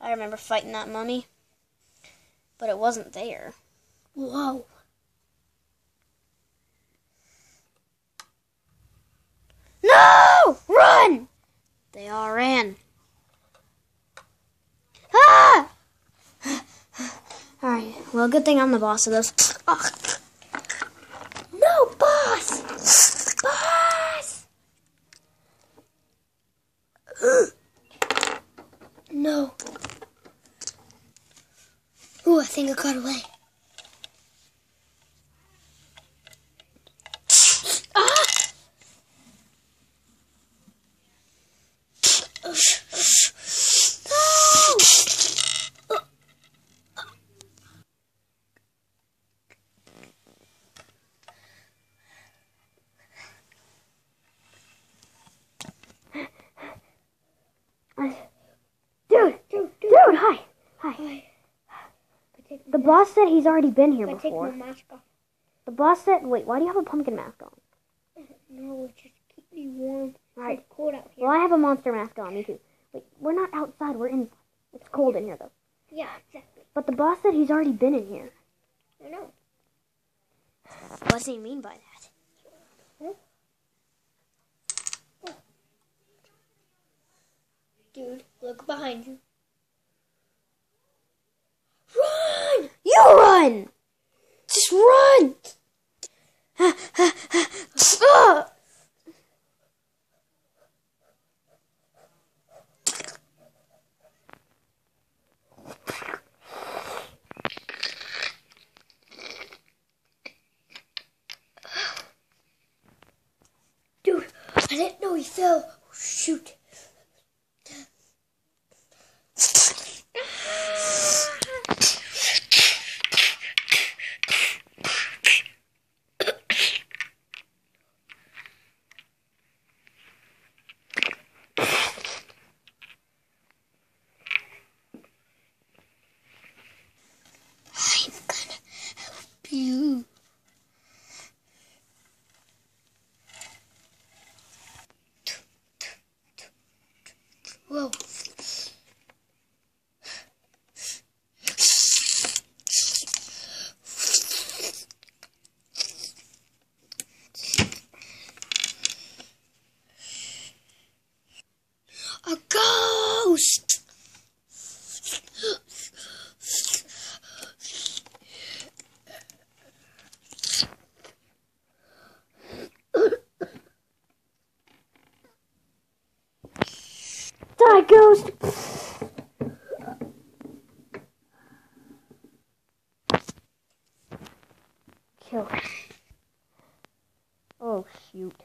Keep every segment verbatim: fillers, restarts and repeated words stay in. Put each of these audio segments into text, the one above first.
I remember fighting that mummy, but it wasn't there. Whoa. No! Run! They all ran. Ah! Alright, well, good thing I'm the boss of this. Oh. No, boss! Boss! No. Ooh, I think I got away. Ah! Dude, dude, dude, dude, hi, hi. Hi. The boss said he's already been here I before. take my mask off. The boss said, wait, why do you have a pumpkin mask on? No, just keep me warm. Right. It's cold out here. Well, I have a monster mask on, me too. Wait, we're not outside, we're inside. It's cold in here, though. Yeah, exactly. But the boss said he's already been in here. I know. What does he mean by that? Huh? Oh. Dude, look behind you. Run! You run! Just run! Ah! Dude, I didn't know he fell. Oh, shoot. I'm gonna help you. Whoa. A ghost! Die, ghost! Kill. Oh, shoot.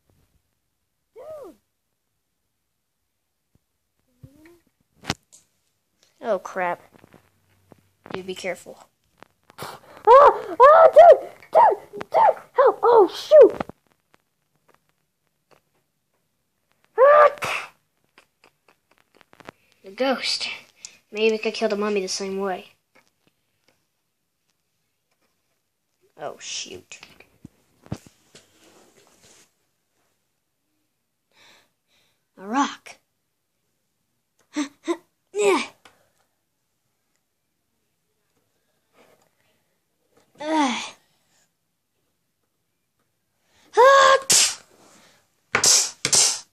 Oh, crap. Dude, be careful. Ah! Ah, dude! Dude! Dude! Help! Oh, shoot! Ah! The ghost. Maybe we could kill the mummy the same way. Oh, shoot. A rock. Yeah. Uh. Ah.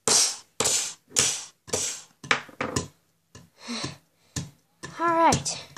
All right.